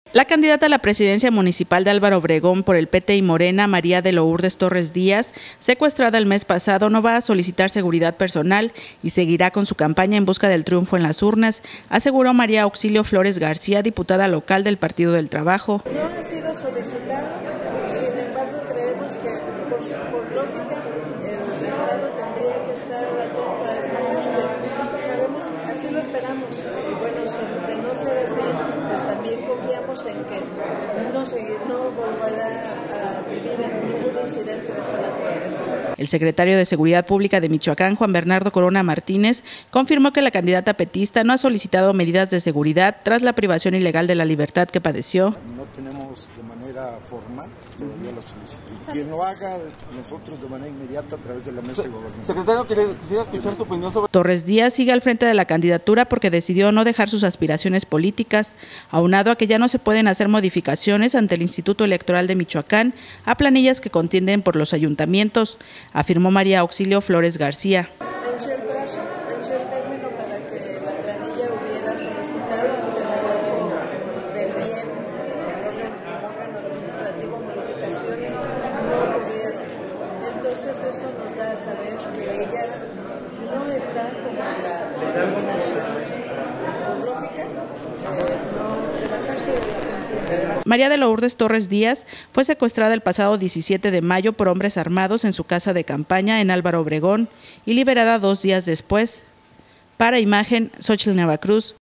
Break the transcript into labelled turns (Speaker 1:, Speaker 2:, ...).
Speaker 1: La candidata a la presidencia municipal de Álvaro Obregón por el PT y Morena, María de Lourdes Torres Díaz, secuestrada el mes pasado, no va a solicitar seguridad personal y seguirá con su campaña en busca del triunfo en las urnas, aseguró María Auxilio Flores García, diputada local del Partido del Trabajo.
Speaker 2: No ha sido solicitado, sin embargo creemos que por lógica el Estado tendría que estar atento a esta parte. Sabemos, aquí lo esperamos, y bueno, de no ser así, pues también confiamos en que no volverá a vivir ningún incidente de esta naturaleza.
Speaker 1: El secretario de Seguridad Pública de Michoacán, Juan Bernardo Corona Martínez, confirmó que la candidata petista no ha solicitado medidas de seguridad tras la privación ilegal de la libertad que padeció.
Speaker 3: No tenemos de manera formal todavía la solicitud. Quien lo haga nosotros de manera inmediata a través de la mesa de gobernación.
Speaker 4: Secretario, quisiera escuchar su opinión sobre...
Speaker 1: Torres Díaz sigue al frente de la candidatura porque decidió no dejar sus aspiraciones políticas, aunado a que ya no se pueden hacer modificaciones ante el Instituto Electoral de Michoacán a planillas que contienden por los ayuntamientos, afirmó María Auxilio Flores García.
Speaker 2: Venció el término para que la planilla hubiera solicitado del bien órgano administrativo modificaciones, no lo hubieron. Entonces eso nos da a saber que ella no está como la determinación por lógica, no se va a hacer la.
Speaker 1: María de Lourdes Torres Díaz fue secuestrada el pasado 17 de mayo por hombres armados en su casa de campaña en Álvaro Obregón y liberada 2 días después. Para Imagen, Xochitl Navacruz.